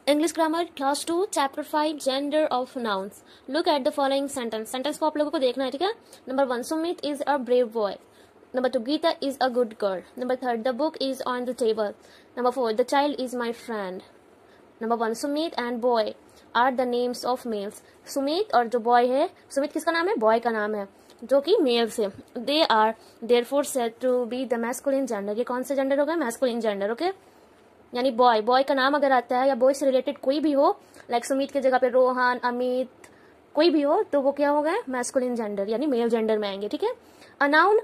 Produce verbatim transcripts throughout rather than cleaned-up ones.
English grammar class two chapter five gender of nouns. Look at the following sentence. Sentence को आप लोगों को देखना है, ठीक है. Number one, Sumit is a brave boy. Number two, Geeta is a good girl. Number third, the book is on the table. Number four, the child is my friend. Number one, Sumit and boy are the names of males. Sumit और जो boy है, सुमित किसका नाम है? Boy का नाम है, जो कि मेल्स है. They are therefore said to be the masculine gender. ये कौन से जेंडर हो गए? Masculine gender. ओके, यानी बॉय, बॉय का नाम अगर आता है या बॉय से रिलेटेड कोई भी हो, लाइक सुमित की जगह पे रोहन, अमित, कोई भी हो, तो वो क्या हो गए? मैस्कुलिन जेंडर, यानी मेल जेंडर में आएंगे, ठीक है. A noun,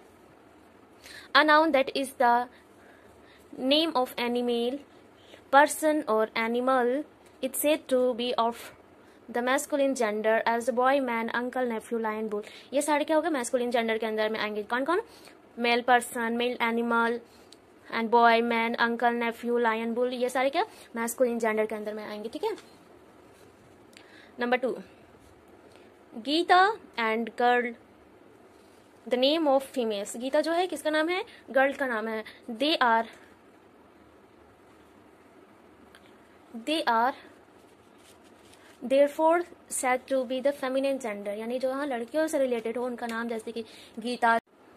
a noun that is the name of any male person or animal it's said to be of the masculine gender as the boy, man, uncle, nephew, lion, bull. ये सारे क्या होगा? masculine gender के अंदर में आएंगे. कौन कौन? Male person, male animal and boy, man, uncle, nephew, lion, bull, ये सारे क्या? masculine gender के अंदर में आएंगे, ठीक है. Number two, Geeta and girl the name of females. Geeta जो है किसका नाम है? गर्ल का नाम है. They are They are therefore said to be the feminine gender. यानी जो हाँ लड़कियों से रिलेटेड हो उनका नाम, जैसे कि Gita,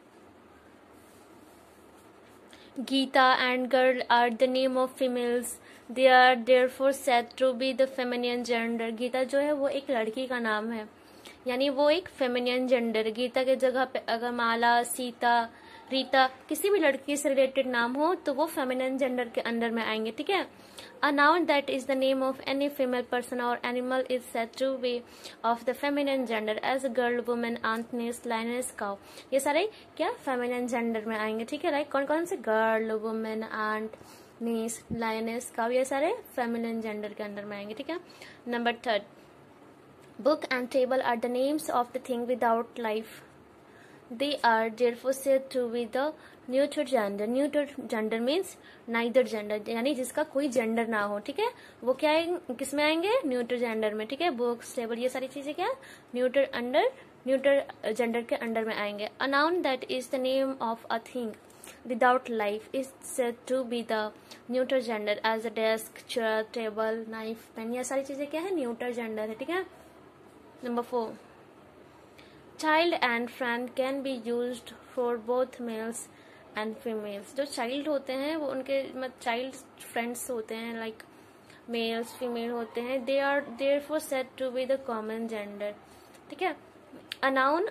Gita and girl are the name of females. They are therefore said to be the feminine gender. Gita जो है वो एक लड़की का नाम है, यानी वो एक feminine gender. गीता के जगह पे अगर माला, सीता, रीता, किसी भी लड़की से रिलेटेड नाम हो तो वो फेमिनिन जेंडर के अंडर में आएंगे, ठीक है. A noun that is the name of any female person or animal is said to be of the feminine gender as a girl, woman, aunt, niece, lioness, cow. ये सारे क्या? Feminine gender में आएंगे, ठीक है. लाइक कौन कौन से? Girl, women, aunt, niece, lioness, cow, ये सारे फेमिनिन जेंडर के अंदर में आएंगे, ठीक है. Number third, book and table are the names of the thing without life. They are therefore said to be the neuter gender. Neuter gender means neither gender, यानी जिसका कोई जेंडर ना हो, ठीक है. वो क्या है? किस में आएंगे? न्यूटर जेंडर में, ठीक है. बुक्स, टेबल, ये सारी चीजें क्या? न्यूटर अंडर, न्यूटर जेंडर के अंडर में आएंगे. A noun that is the name of a thing without life is said to be the neuter gender as a desk, chair, table, knife, pen. ये सारी चीजें क्या है? न्यूटर जेंडर है, ठीक है. Number four, child and friend can be used for both males and females. जो child होते हैं वो उनके मतलब चाइल्ड फ्रेंड्स होते हैं, लाइक मेल्स, फीमेल होते हैं. They are therefore said to be the common gender, ठीक है. A noun,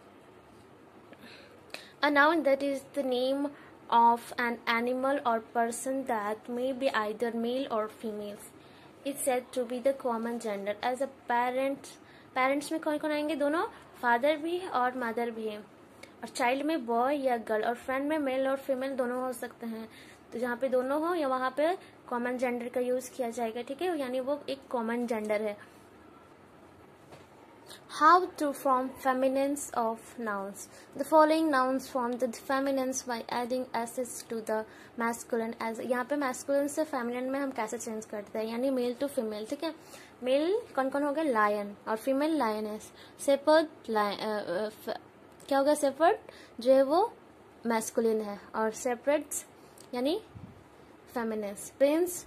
a noun that is the name of an animal or person that may be either male or females is said to be the common gender as a parents. Parents में कौन कौन आएंगे? दोनों, father भी है और mother भी है. और चाइल्ड में बॉय या गर्ल, और फ्रेंड में मेल और फीमेल दोनों हो सकते हैं. तो जहाँ पे दोनों हो या वहाँ पे कॉमन जेंडर का यूज किया जाएगा, ठीक है. यानी वो एक कॉमन जेंडर है. How to form feminines of nouns. The following nouns form the feminines by adding esses to the masculine. As यहाँ पे मैस्कुलिन से फेमिनिन में हम कैसे चेंज करते हैं, यानी मेल टू फीमेल, ठीक है. मेल कौन कौन हो गए? लायन, और फीमेल लायनेस. शेपर्ड, क्या हो गया? शेपर्ड जो है वो मैस्कुलिन है, और शेपर्ड्स यानी feminines. Prince,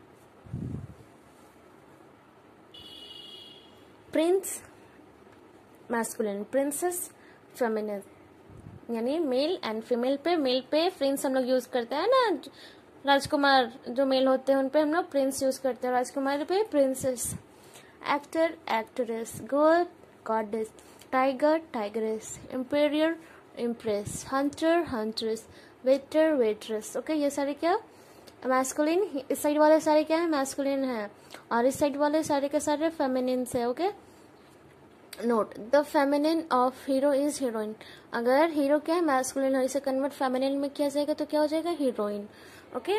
prince masculine, princess feminine, यानी मेल एंड फीमेल पे. मेल पे प्रिंस हम लोग यूज करते हैं ना, राजकुमार जो मेल होते हैं उन पे हम लोग प्रिंस यूज करते हैं, राजकुमार पे princess. Actor, actress, god, goddess, tiger, tigress, emperor, empress, hunter, huntress, waiter, waitress. Okay, ये सारे क्या? मैस्कुलिन. इस साइड वाले सारे क्या है? मैस्कुलिन है, और इस साइड वाले सारे के सारे फेमिनिन्स है. Okay, note the feminine of hero is heroine. अगर हीरो क्या है? मैस्कुलिन, और इसे कन्वर्ट फेमिनिन में किया जाएगा तो क्या हो जाएगा? Heroine. Okay,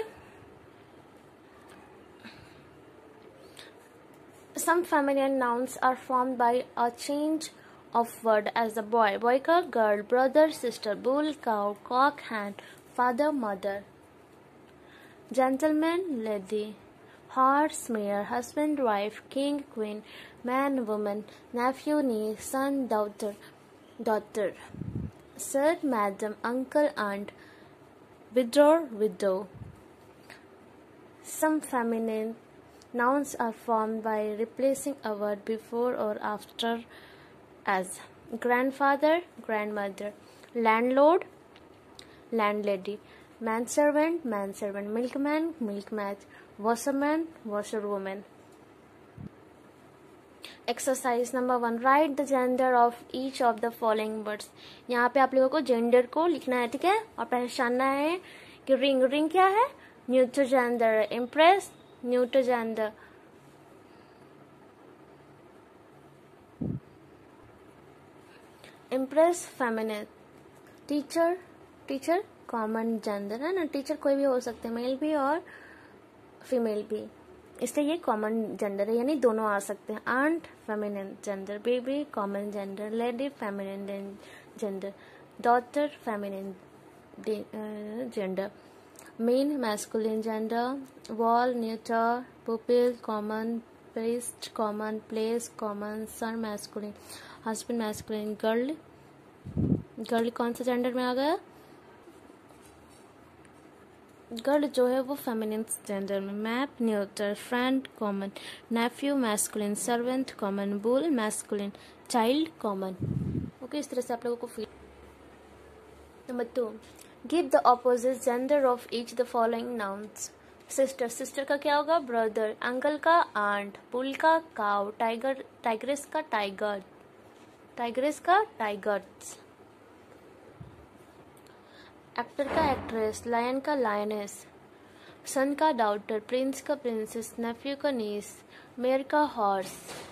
some feminine nouns are formed by a change of word as a boy, boy का girl, brother, sister, bull, cow, cock, hen, father, mother. Gentleman, lady, horse, mare, husband, wife, king, queen, man, woman, nephew, niece, son, daughter, daughter, sir, madam, uncle, aunt, widow, widow. Some feminine Nouns are formed by replacing a word before or after as grandfather, grandmother, landlord, landlady, manservant, manservant, milkman, milkman, washerman, washerwoman. Exercise number one, write the gender of each of the following words. यहाँ पे आप लोगों को gender को लिखना है, ठीक है, और पहचानना है कि रिंग रिंग क्या है, neutral gender, empress neutral gender, empress feminine, teacher teacher common gender है ना, टीचर कोई भी हो सकते हैं, मेल भी और फीमेल भी, इसलिए ये कॉमन जेंडर है, यानी दोनों आ सकते हैं. Aunt feminine gender, baby common gender, lady feminine gender, daughter feminine gender, men masculine gender, wall neuter, pupil common, priest common, place common, son masculine, husband masculine, girl girl कौन सा gender में आ गया, गर्ल जो है वो feminine gender में, map neuter, friend common, nephew masculine, servant common, bull masculine, child common. Okay, इस तरह से आप लोगों को feel. Number two, give the opposite gender of each the following nouns. Sister, sister का क्या होगा, ब्रदर, अंकल का आंट, बुल का काउ, टाइगर टाइग्रेस का टाइगर, टाइग्रेस का टाइगर्स, एक्टर का एक्ट्रेस, लायन का लायनेस, सन का डॉटर, प्रिंस का प्रिंसेस, नेफ्यू का नीस, मेयर का हॉर्स,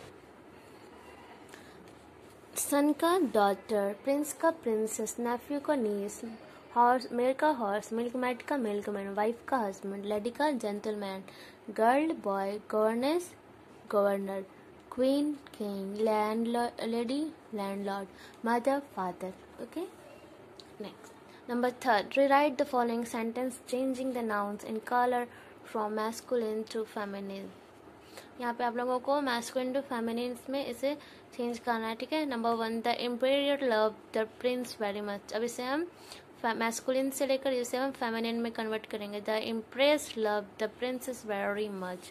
सन का डॉटर, प्रिंस का प्रिंसेस, नेफ्यू का नीस, हॉर्स मेयर का हॉर्स, मिल्कमैट का मिल्कमैन, वाइफ का हस्बैंड, लेडी का gentleman, girl boy, governess governor, queen king, landlady landlord, mother father. Okay, next. Number third, rewrite the following sentence changing the nouns in color from masculine to feminine. यहाँ पे आप लोगों को masculine to feminine में इसे change करना है, ठीक है. Number one, the emperor love the prince very much. अब इसे हम masculine से लेकर इसे हम feminine में कन्वर्ट करेंगे. The empress love the princess very much.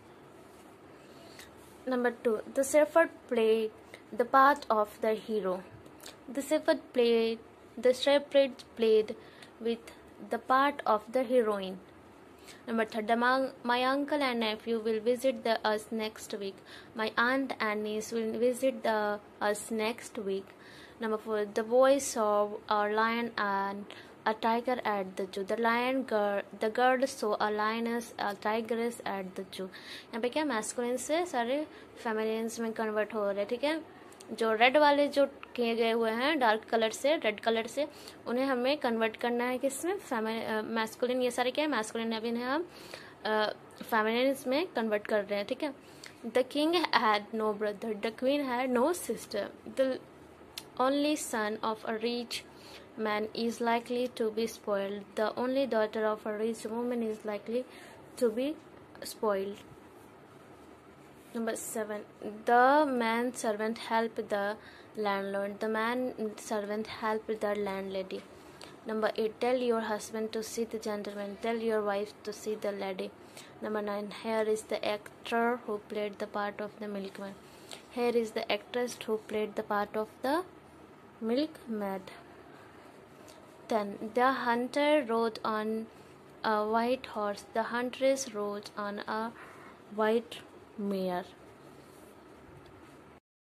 Number two, the shepherd played the part of the hero. The shepherd played The shepherds played with the part of the heroine. Number third, my uncle and nephew will visit the us next week. My aunt and niece will visit the us next week. Number four, the boys saw a lion and a tiger at the zoo. The lion girl, the girl saw a lioness, a tigress at the zoo. यहाँ पे क्या masculine से सारे feminines में convert हो रहे हैं, ठीक है. जो रेड वाले जो किए गए हुए हैं डार्क कलर से, रेड कलर से, उन्हें हमें कन्वर्ट करना है किसमें, मैस्कुलिन. ये सारे क्या है, मैस्कुलिन. अभी इन्हें हम फेमिनिन में कन्वर्ट कर रहे हैं, ठीक है. The king had no brother, the queen had no sister, the only son of a rich man is likely to be spoiled, the only daughter of a rich woman is likely to be spoiled. Number seven, the man servant helped the landlord, the man servant helped the landlady. Number eight, tell your husband to see the gentleman, tell your wife to see the lady. Number nine, here is the actor who played the part of the milkman. Here is the actress who played the part of the milkmaid. ten, the hunter rode on a white horse, the huntress rode on a white mare.